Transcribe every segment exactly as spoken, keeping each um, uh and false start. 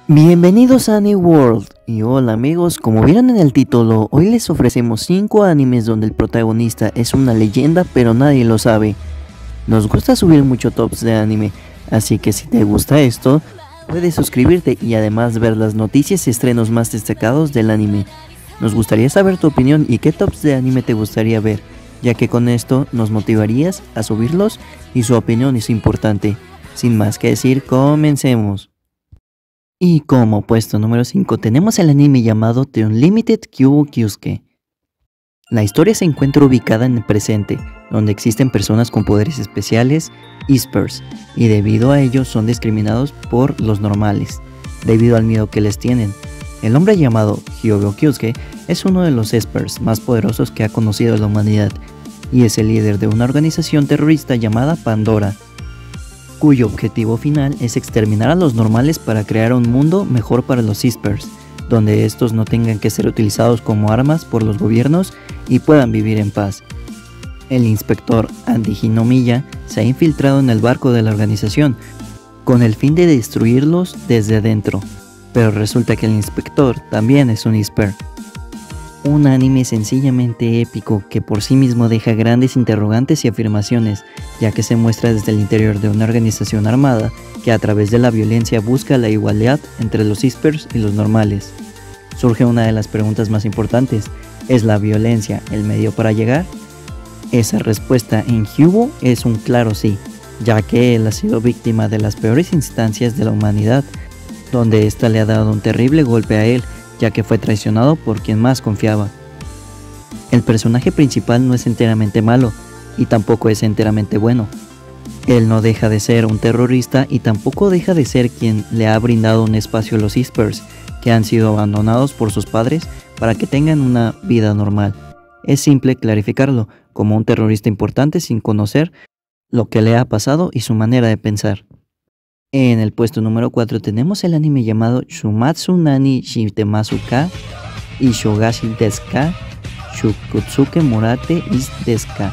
Bienvenidos a New World y hola amigos, como vieron en el título, hoy les ofrecemos cinco animes donde el protagonista es una leyenda pero nadie lo sabe. Nos gusta subir mucho tops de anime, así que si te gusta esto, puedes suscribirte y además ver las noticias y estrenos más destacados del anime. Nos gustaría saber tu opinión y qué tops de anime te gustaría ver, ya que con esto nos motivarías a subirlos y su opinión es importante. Sin más que decir, comencemos. Y como puesto número cinco tenemos el anime llamado The Unlimited Kyuubi Kyusuke. La historia se encuentra ubicada en el presente, donde existen personas con poderes especiales, Espers, y debido a ello son discriminados por los normales, debido al miedo que les tienen. El hombre llamado Hyuga Kyusuke es uno de los Espers más poderosos que ha conocido la humanidad, y es el líder de una organización terrorista llamada Pandora, cuyo objetivo final es exterminar a los normales para crear un mundo mejor para los Espers, donde estos no tengan que ser utilizados como armas por los gobiernos y puedan vivir en paz. El inspector Andy Hinomiya se ha infiltrado en el barco de la organización, con el fin de destruirlos desde adentro, pero resulta que el inspector también es un Esper. Un anime sencillamente épico que por sí mismo deja grandes interrogantes y afirmaciones, ya que se muestra desde el interior de una organización armada que a través de la violencia busca la igualdad entre los Espers y los normales. Surge una de las preguntas más importantes: ¿es la violencia el medio para llegar? Esa respuesta en Hyuga es un claro sí, ya que él ha sido víctima de las peores instancias de la humanidad, donde ésta le ha dado un terrible golpe a él, ya que fue traicionado por quien más confiaba. El personaje principal no es enteramente malo, y tampoco es enteramente bueno. Él no deja de ser un terrorista y tampoco deja de ser quien le ha brindado un espacio a los Espers, que han sido abandonados por sus padres para que tengan una vida normal. Es simple clarificarlo como un terrorista importante sin conocer lo que le ha pasado y su manera de pensar. En el puesto número cuatro tenemos el anime llamado Shumatsu Nani Shitemasu Ka Ishogashi Desu Ka Shukutsuke Murate is Desu Ka.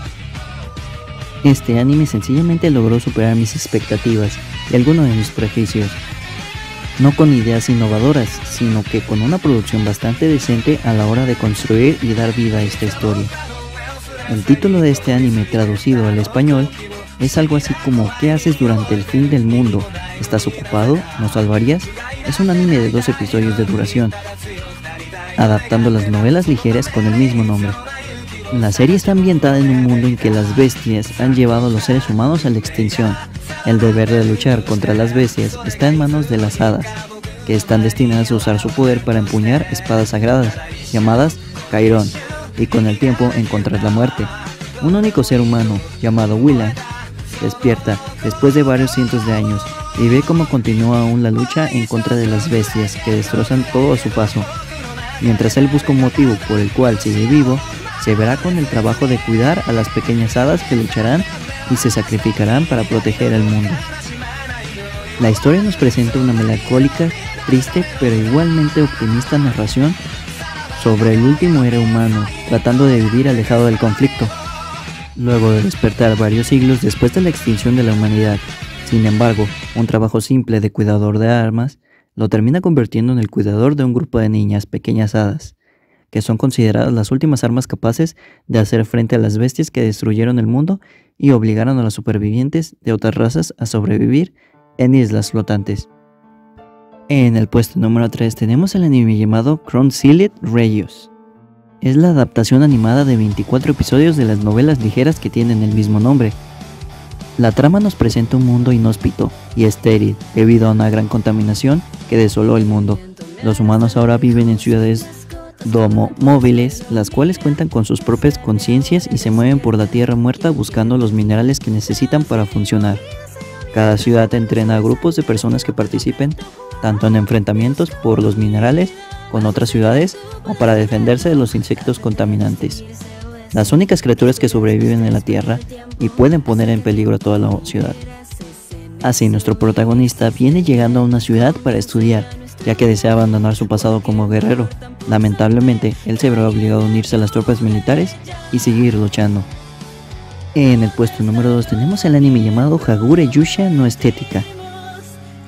Este anime sencillamente logró superar mis expectativas y algunos de mis prejuicios, no con ideas innovadoras, sino que con una producción bastante decente a la hora de construir y dar vida a esta historia. El título de este anime traducido al español es algo así como ¿qué haces durante el fin del mundo? ¿Estás ocupado? ¿Nos salvarías? Es un anime de dos episodios de duración, adaptando las novelas ligeras con el mismo nombre. La serie está ambientada en un mundo en que las bestias han llevado a los seres humanos a la extinción. El deber de luchar contra las bestias está en manos de las hadas, que están destinadas a usar su poder para empuñar espadas sagradas, llamadas Kairon, y con el tiempo encontrar la muerte. Un único ser humano, llamado Willan, despierta después de varios cientos de años y ve cómo continúa aún la lucha en contra de las bestias que destrozan todo a su paso. Mientras él busca un motivo por el cual sigue vivo, se verá con el trabajo de cuidar a las pequeñas hadas que lucharán y se sacrificarán para proteger el mundo. La historia nos presenta una melancólica, triste pero igualmente optimista narración sobre el último héroe humano tratando de vivir alejado del conflicto, luego de despertar varios siglos después de la extinción de la humanidad. Sin embargo, un trabajo simple de cuidador de armas lo termina convirtiendo en el cuidador de un grupo de niñas pequeñas hadas, que son consideradas las últimas armas capaces de hacer frente a las bestias que destruyeron el mundo y obligaron a los supervivientes de otras razas a sobrevivir en islas flotantes. En el puesto número tres tenemos el anime llamado Crown Sealed Regios. Es la adaptación animada de veinticuatro episodios de las novelas ligeras que tienen el mismo nombre. La trama nos presenta un mundo inhóspito y estéril debido a una gran contaminación que desoló el mundo. Los humanos ahora viven en ciudades domo móviles, las cuales cuentan con sus propias conciencias y se mueven por la tierra muerta buscando los minerales que necesitan para funcionar. Cada ciudad entrena a grupos de personas que participen tanto en enfrentamientos por los minerales con otras ciudades o para defenderse de los insectos contaminantes, las únicas criaturas que sobreviven en la tierra y pueden poner en peligro a toda la ciudad. Así nuestro protagonista viene llegando a una ciudad para estudiar, ya que desea abandonar su pasado como guerrero. Lamentablemente, él se verá obligado a unirse a las tropas militares y seguir luchando. En el puesto número dos tenemos el anime llamado Hagure Yusha no Estética.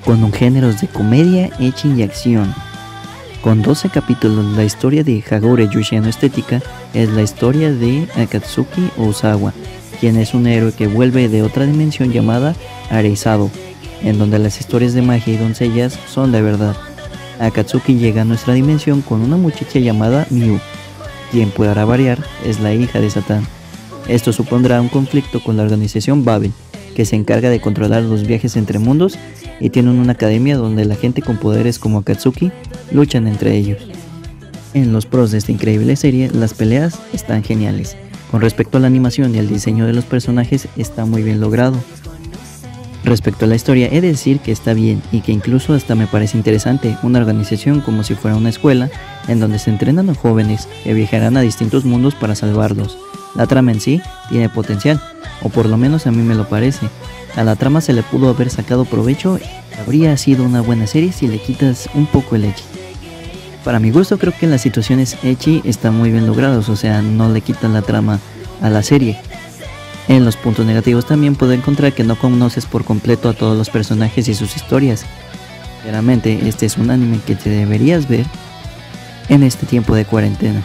con un género de comedia, ecchi y acción. Con doce capítulos, la historia de Hagore Yushi no Estética es la historia de Akatsuki Osawa, quien es un héroe que vuelve de otra dimensión llamada Areizado, en donde las historias de magia y doncellas son de verdad. Akatsuki llega a nuestra dimensión con una muchacha llamada Miu, quien podrá variar es la hija de Satán. Esto supondrá un conflicto con la organización Babel, que se encarga de controlar los viajes entre mundos y tienen una academia donde la gente con poderes como Akatsuki luchan entre ellos. En los pros de esta increíble serie, las peleas están geniales. Con respecto a la animación y el diseño de los personajes, está muy bien logrado. Respecto a la historia, he de decir que está bien y que incluso hasta me parece interesante una organización como si fuera una escuela en donde se entrenan a jóvenes que viajarán a distintos mundos para salvarlos. La trama en sí tiene potencial, o por lo menos a mí me lo parece. A la trama se le pudo haber sacado provecho y habría sido una buena serie si le quitas un poco el ecchi. Para mi gusto creo que las situaciones ecchi están muy bien logradas, o sea, no le quitan la trama a la serie. En los puntos negativos también puedo encontrar que no conoces por completo a todos los personajes y sus historias. Claramente este es un anime que te deberías ver en este tiempo de cuarentena.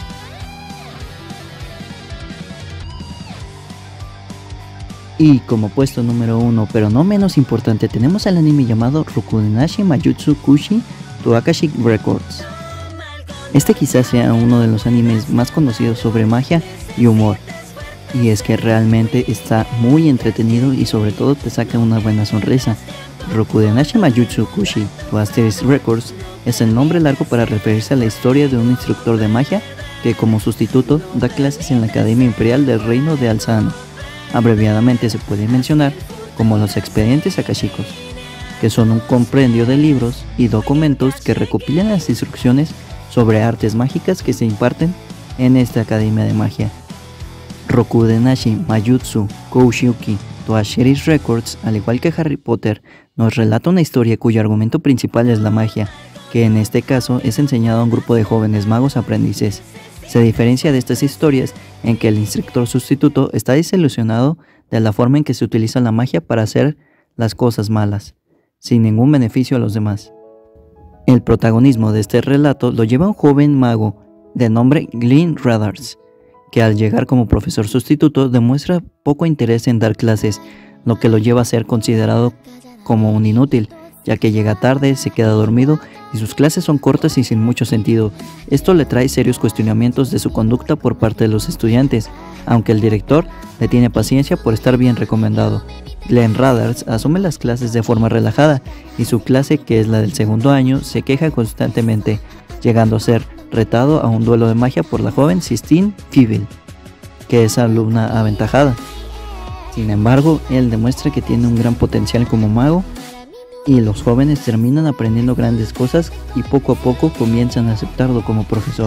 Y como puesto número uno, pero no menos importante, tenemos el anime llamado Rokudenashi Majutsu Kushi to Akashi Records. Este quizás sea uno de los animes más conocidos sobre magia y humor. Y es que realmente está muy entretenido y sobre todo te saca una buena sonrisa. Rokudenashi Majutsu Kushi to Akashi Records es el nombre largo para referirse a la historia de un instructor de magia que como sustituto da clases en la Academia Imperial del Reino de Alzano. Abreviadamente se puede mencionar como los expedientes akashicos, que son un compendio de libros y documentos que recopilan las instrucciones sobre artes mágicas que se imparten en esta academia de magia. Rokudenashi Majutsu Kushi to Akashi Records, al igual que Harry Potter, nos relata una historia cuyo argumento principal es la magia, que en este caso es enseñado a un grupo de jóvenes magos aprendices. Se diferencia de estas historias en que el instructor sustituto está desilusionado de la forma en que se utiliza la magia para hacer las cosas malas, sin ningún beneficio a los demás. El protagonismo de este relato lo lleva un joven mago de nombre Glenn Rathers, que al llegar como profesor sustituto demuestra poco interés en dar clases, lo que lo lleva a ser considerado como un inútil, ya que llega tarde, se queda dormido y sus clases son cortas y sin mucho sentido. Esto le trae serios cuestionamientos de su conducta por parte de los estudiantes, aunque el director le tiene paciencia por estar bien recomendado. Glenn Rathers asume las clases de forma relajada y su clase, que es la del segundo año, se queja constantemente, llegando a ser retado a un duelo de magia por la joven Sistine Fievel, que es alumna aventajada. Sin embargo, él demuestra que tiene un gran potencial como mago y los jóvenes terminan aprendiendo grandes cosas y poco a poco comienzan a aceptarlo como profesor.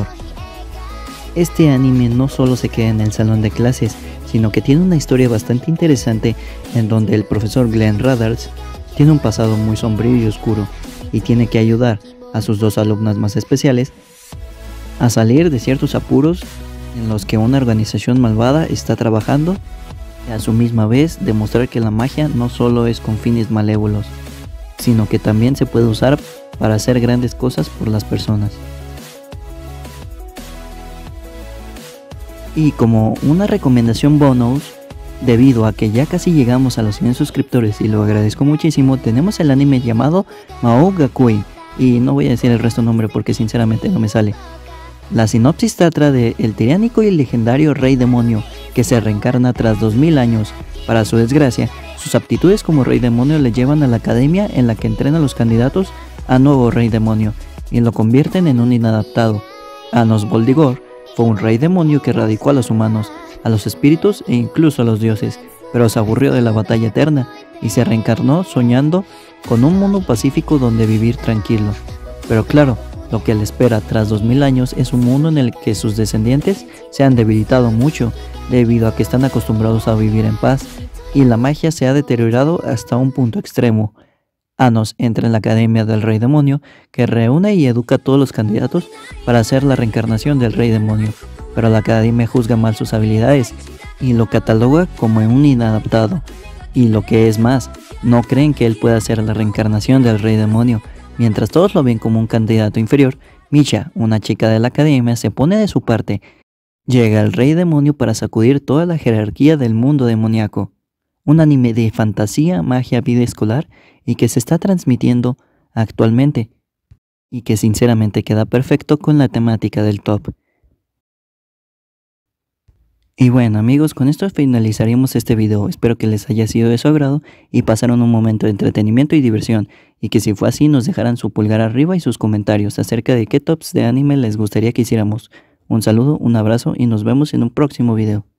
Este anime no solo se queda en el salón de clases, sino que tiene una historia bastante interesante en donde el profesor Glenn Rathers tiene un pasado muy sombrío y oscuro y tiene que ayudar a sus dos alumnas más especiales a salir de ciertos apuros en los que una organización malvada está trabajando y a su misma vez demostrar que la magia no solo es con fines malévolos, sino que también se puede usar para hacer grandes cosas por las personas. Y como una recomendación bonus, debido a que ya casi llegamos a los cien suscriptores y lo agradezco muchísimo, tenemos el anime llamado Mao Gakui, y no voy a decir el resto nombre porque sinceramente no me sale. La sinopsis trata de el tiránico y legendario rey demonio que se reencarna tras dos mil años. Para su desgracia, sus aptitudes como rey demonio le llevan a la academia en la que entrena a los candidatos a nuevo rey demonio y lo convierten en un inadaptado. Anos Boldigor fue un rey demonio que radicó a los humanos, a los espíritus e incluso a los dioses, pero se aburrió de la batalla eterna y se reencarnó soñando con un mundo pacífico donde vivir tranquilo. Pero claro, lo que le espera tras dos mil años es un mundo en el que sus descendientes se han debilitado mucho debido a que están acostumbrados a vivir en paz y la magia se ha deteriorado hasta un punto extremo. Anos entra en la academia del rey demonio, que reúne y educa a todos los candidatos para hacer la reencarnación del rey demonio, pero la academia juzga mal sus habilidades y lo cataloga como un inadaptado, Y lo que es más, no creen que él pueda ser la reencarnación del rey demonio. Mientras todos lo ven como un candidato inferior, Misha, una chica de la academia, se pone de su parte. Llega el rey demonio para sacudir toda la jerarquía del mundo demoníaco. Un anime de fantasía, magia, vida escolar y que se está transmitiendo actualmente. Y que sinceramente queda perfecto con la temática del top. Y bueno amigos, con esto finalizaríamos este video. Espero que les haya sido de su agrado y pasaron un momento de entretenimiento y diversión. Y que si fue así nos dejaran su pulgar arriba y sus comentarios acerca de qué tops de anime les gustaría que hiciéramos. Un saludo, un abrazo y nos vemos en un próximo video.